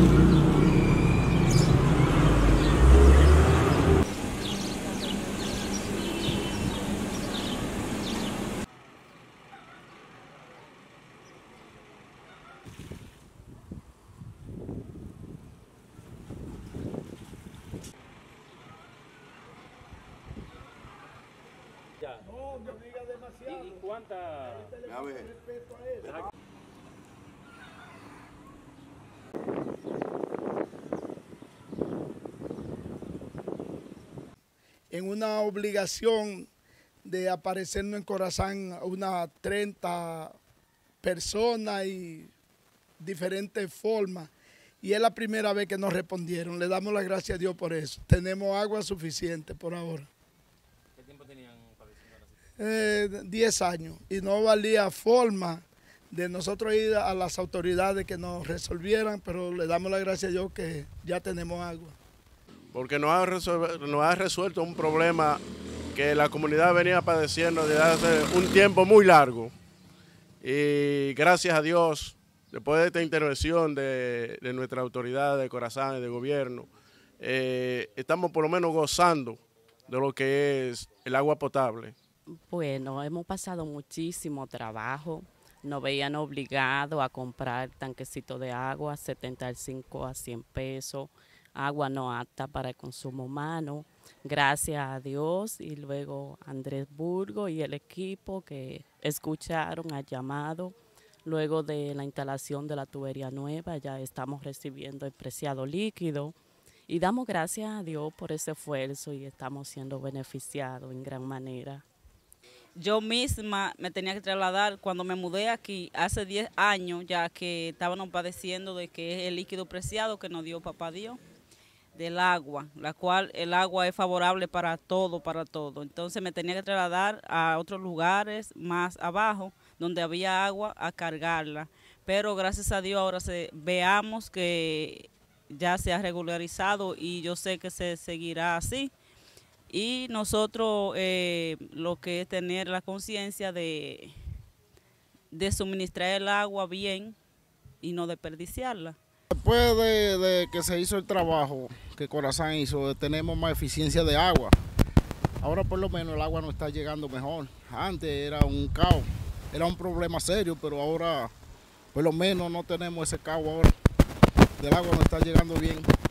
No, me obliga demasiado. ¿Y cuánta? A ver. Respeto a eso. En una obligación de aparecernos en Corazán unas 30 personas y diferentes formas. Y es la primera vez que nos respondieron. Le damos las gracias a Dios por eso. Tenemos agua suficiente por ahora. ¿Qué tiempo tenían padeciendo la situación? 10 años. Y no valía forma de nosotros ir a las autoridades que nos resolvieran, pero le damos las gracias a Dios que ya tenemos agua. Porque nos ha resuelto un problema que la comunidad venía padeciendo desde hace un tiempo muy largo. Y gracias a Dios, después de esta intervención de nuestra autoridad de Corazán y de gobierno, estamos por lo menos gozando de lo que es el agua potable. Bueno, hemos pasado muchísimo trabajo. Nos veían obligados a comprar tanquecitos de agua, 75 a 100 pesos. Agua no apta para el consumo humano. Gracias a Dios y luego Andrés Burgo y el equipo que escucharon al llamado. Luego de la instalación de la tubería nueva ya estamos recibiendo el preciado líquido y damos gracias a Dios por ese esfuerzo y estamos siendo beneficiados en gran manera. Yo misma me tenía que trasladar cuando me mudé aquí hace 10 años, ya que estábamos padeciendo de que es el líquido preciado que nos dio Papá Dios, del agua, la cual el agua es favorable para todo, Entonces me tenía que trasladar a otros lugares más abajo, donde había agua, a cargarla. Pero gracias a Dios ahora veamos que ya se ha regularizado y yo sé que se seguirá así. Y nosotros lo que es tener la conciencia de suministrar el agua bien y no desperdiciarla. Después de que se hizo el trabajo que Corazán hizo, tenemos más eficiencia de agua. Ahora por lo menos el agua nos está llegando mejor. Antes era un caos, era un problema serio, pero ahora por lo menos no tenemos ese caos ahora. El agua nos está llegando bien.